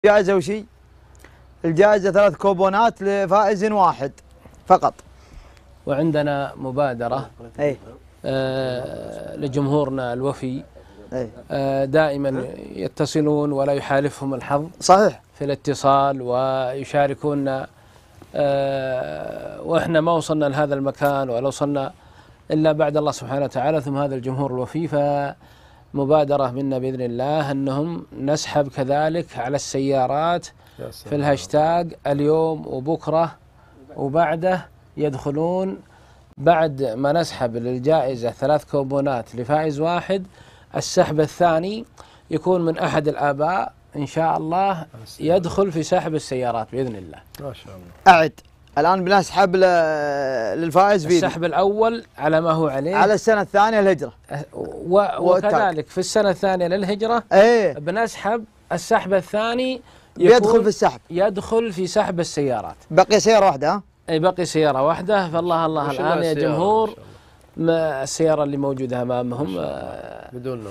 الجائزة وشي؟ الجائزة 3 كوبونات لفائز واحد فقط. وعندنا مبادرة لجمهورنا الوفي، دائما يتصلون ولا يحالفهم الحظ صحيح في الاتصال ويشاركونا، وإحنا ما وصلنا لهذا المكان ولا وصلنا إلا بعد الله سبحانه وتعالى، ثم هذا الجمهور الوفي. فمبادرة منا بإذن الله أنهم نسحب كذلك على السيارات في الهاشتاج اليوم وبكرة وبعده، يدخلون بعد ما نسحب للجائزة 3 كوبونات لفائز واحد. السحب الثاني يكون من أحد الآباء إن شاء الله، يدخل في سحب السيارات بإذن الله. ما شاء الله. أعد الآن بنسحب للفائز فيديو. السحب الأول على ما هو عليه على السنة الثانية الهجرة، وكذلك في السنة الثانية للهجرة بنسحب السحب الثاني، يدخل في السحب، يدخل في سحب السيارات. بقي سيارة واحدة. ها أي بقي سيارة واحدة. فالله الله الآن يا جمهور ما السيارة اللي موجودة أمامهم بدون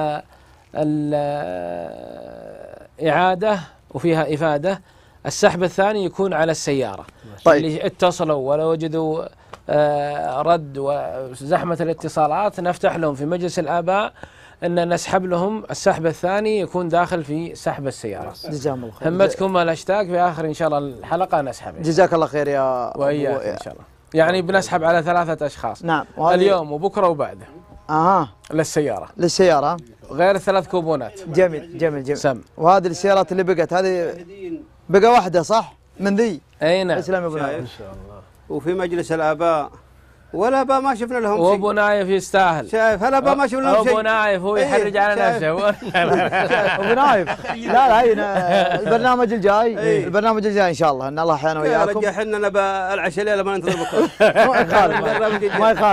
الإعادة وفيها إفادة. السحب الثاني يكون على السيارة. طيب. اللي اتصلوا ولا وجدوا رد وزحمة الاتصالات، نفتح لهم في مجلس الآباء أن نسحب لهم السحب الثاني، يكون داخل في سحب السيارة. جزاكم الله خير. همتكم الهاشتاج في آخر إن شاء الله الحلقة نسحب. جزاك الله خير يا وإياك إن شاء الله. يعني بنسحب على 3 أشخاص. نعم. اليوم وبكرة وبعده. للسيارة. للسيارة غير 3 كوبونات. جميل جميل جميل. سم. وهذه السيارات اللي بقت هذه بقى واحدة صح؟ من ذي. أي نعم. اسلام يا ابو نايف. ان شاء الله. وفي مجلس الآباء والآباء ما شفنا لهم شيء. وابو نايف يستاهل. شايف الآباء ما شفنا لهم شيء. ابو نايف هو يحرج على نفسه. ابو نايف لا البرنامج الجاي، البرنامج الجاي ان شاء الله ان الله احيانا وياكم. يا رجال احنا نبى العشاء ليله ما ننتظر بكره. ما يخالف.